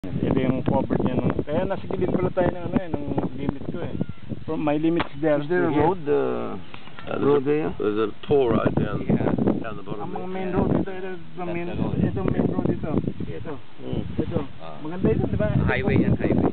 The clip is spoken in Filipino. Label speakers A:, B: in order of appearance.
A: Ito yung covered niya. Kaya nasa gilid pala tayo ng, ng limit ko eh. From my limits there.
B: Is there a road? Road there?
C: There's a toll road down the bottom.
A: Ang mga main road ito main road ito. Ito. Maganda ito, di ba?
D: Highway yan, highway.